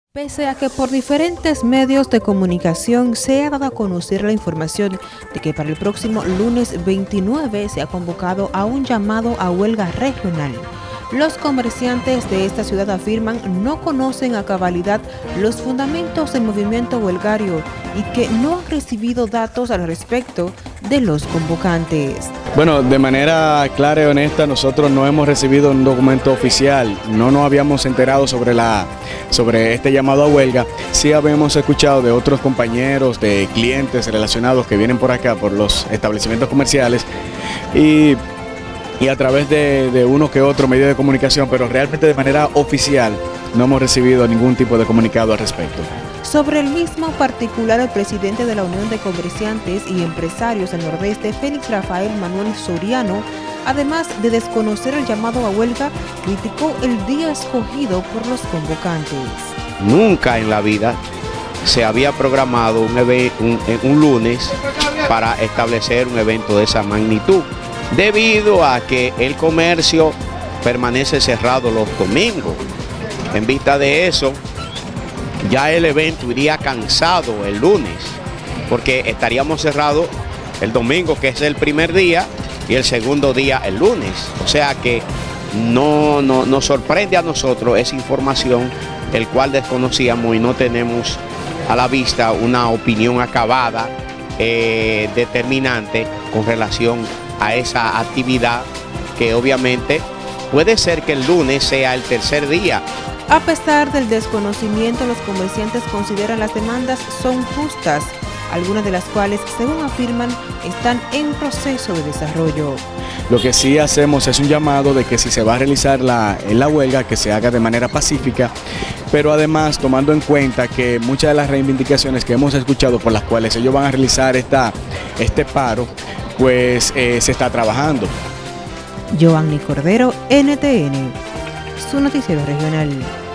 Pese a que por diferentes medios de comunicación se ha dado a conocer la información de que para el próximo lunes 29 se ha convocado a un llamado a huelga regional, los comerciantes de esta ciudad afirman no conocen a cabalidad los fundamentos del movimiento huelgario y que no han recibido datos al respecto de los convocantes. Bueno, de manera clara y honesta, nosotros no hemos recibido un documento oficial, no nos habíamos enterado sobre este llamado a huelga. Sí habíamos escuchado de otros compañeros, de clientes relacionados que vienen por acá, por los establecimientos comerciales y a través de uno que otro medio de comunicación, pero realmente de manera oficial no hemos recibido ningún tipo de comunicado al respecto. Sobre el mismo particular, el presidente de la Unión de Comerciantes y Empresarios del Nordeste, Félix Rafael Manuel Soriano, además de desconocer el llamado a huelga, criticó el día escogido por los convocantes. Nunca en la vida se había programado un lunes para establecer un evento de esa magnitud, debido a que el comercio permanece cerrado los domingos. En vista de eso, ya el evento iría cansado el lunes, porque estaríamos cerrados el domingo, que es el primer día, y el segundo día el lunes. O sea que no nos sorprende a nosotros esa información, el cual desconocíamos y no tenemos a la vista una opinión acabada, determinante con relación a esa actividad, que obviamente puede ser que el lunes sea el tercer día. A pesar del desconocimiento, los comerciantes consideran las demandas son justas, algunas de las cuales, según afirman, están en proceso de desarrollo. Lo que sí hacemos es un llamado de que si se va a realizar la huelga, que se haga de manera pacífica, pero además tomando en cuenta que muchas de las reivindicaciones que hemos escuchado por las cuales ellos van a realizar este paro, pues se está trabajando. Joanny Cordero, NTN, su noticiero regional.